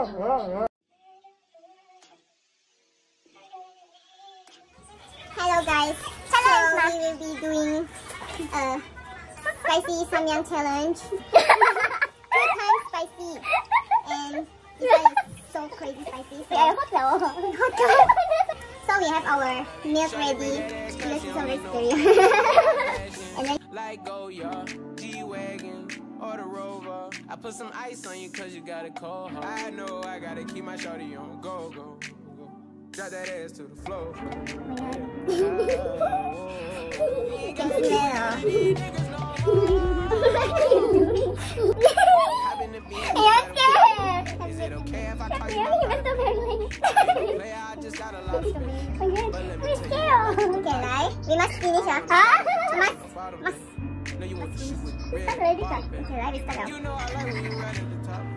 Hello guys. Hello. So we will be doing spicy samyang challenge. 2 times spicy, and this one is so crazy spicy. So, so we have our milk ready. This is already scary. And then like go your G-Wagon or the Rover. I put some ice on you cause you got a cold heart. I know I gotta keep my shorty on go, go, go. Drop that ass to the floor. you can smell. Is it okay if I call you? I just got a lot of Can I? We must finish up. Must. No, you want to shoot with red. Okay, we start. You know I like when you right at the top.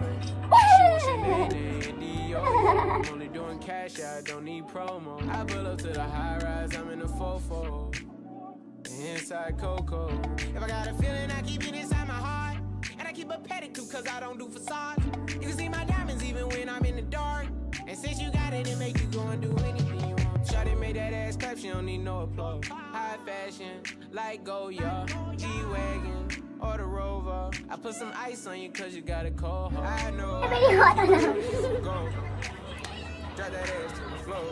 I'm only doing cash, I don't need promo. I pull up to the high rise, I'm in the 4-4. Inside Coco. If I got a feeling, I keep it inside my heart. And I keep a pedicure cause I don't do facades. You can see my diamonds even when I'm in the dark. And since you got it, it make you go and do anything you want. Shawty made that ass clap, she don't need no applause. High fashion, like Goya, G-Wagon, or the Rover. I put some ice on you cause you got a cold heart. I know. Go. Drop that ass to the floor.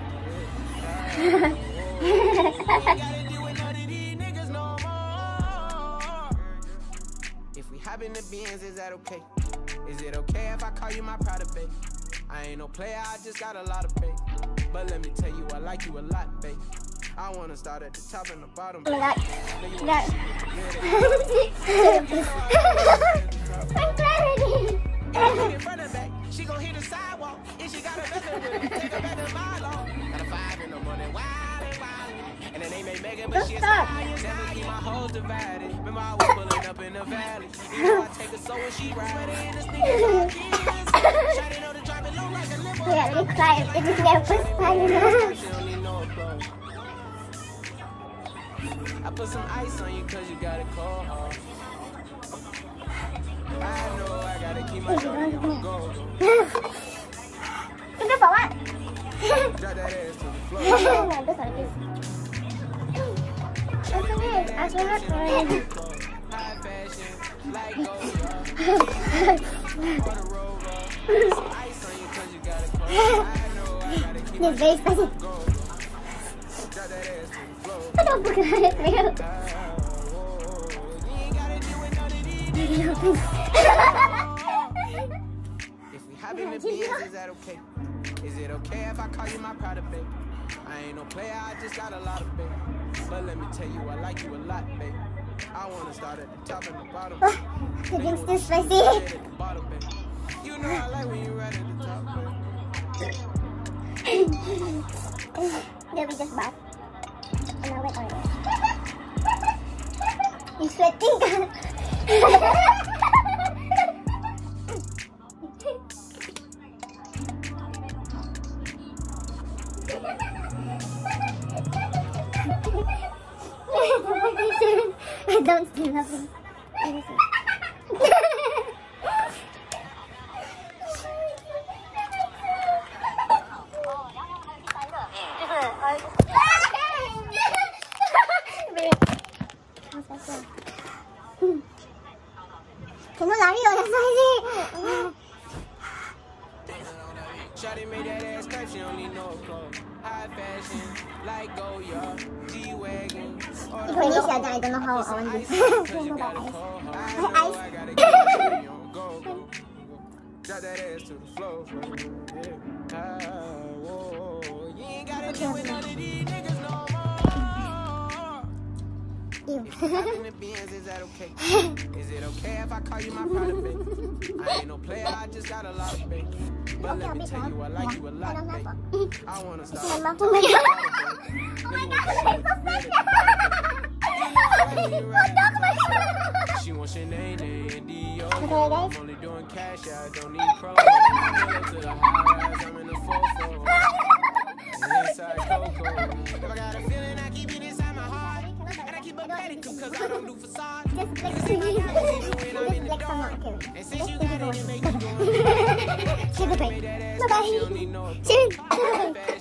If we hop in the Benz, is that okay? Is it okay if I call you my pride, babe? I ain't no player, I just got a lot of faith. But let me tell you, I like you a lot, babe. I wanna start at the top and the bottom. Oh my god. In front and back, she gon' hit the sidewalk. If she got a method with it, take her back to my law. Got a 5 in the morning, wild and wild. And then they may make it, but she's Italian. Never keep my hoes divided. Remember I was pulling up in the valley. You know I take her so when she ride. In the sneakers, shawty know to drive it low like a limo. Yeah, we cried. It is their first time, you know. She don't need no applause. I put some ice on you cause you got a cold heart. I know I gotta keep my shorty on go. Itu bawa. Drop that ass to the floor. Aku nak main. High fashion, like Goya, or the Rover. Some ice on you cause you got a cold heart. I know I gotta keep my This very spicy. go. Drop that ass to the floor. Aduh, bukan real. You ain't gotta do it, none of these niggas. If we hop in the Benz, is that okay? Is it okay if I call you my pride, babe? I ain't no player, I just got a lot of faith. But let me tell you, I like you a lot, babe. I wanna start at the top and the bottom. The drinks too spicy. You know I like when you right at the top, babe. Then we just bath. And now wet on it. You sweating kan? I don't still love him. Kamu lari loh yang spicy. Shawty made that ass clap, she don't need no applause. High fashion, like Goya, G-Wagon. Indonesia, I don't know how I want this. I gotta keep my shorty on go, go. Drop that ass to the floor. Whoa. You ain't gotta do it, none of these niggas no more. If you hop in the Benz, is that okay? Is it okay if I call you my pride, babe? I ain't no player, I just got a lot of faith. But let me tell you, I like you a lot, babe. I wanna start at the top. Oh my god, she wants Sinead and Dior. Okay, guys. I'm only doing cash, I don't need promo. I pull up to the high rise, I'm in the 4-4. Inside Coco. If I got a feeling, I keep it inside my heart. And I keep a pedicure cause I don't do facades. just flex me. Just flex sama. Okay. And since you got it, it make you go. Kita Bye bye. See you.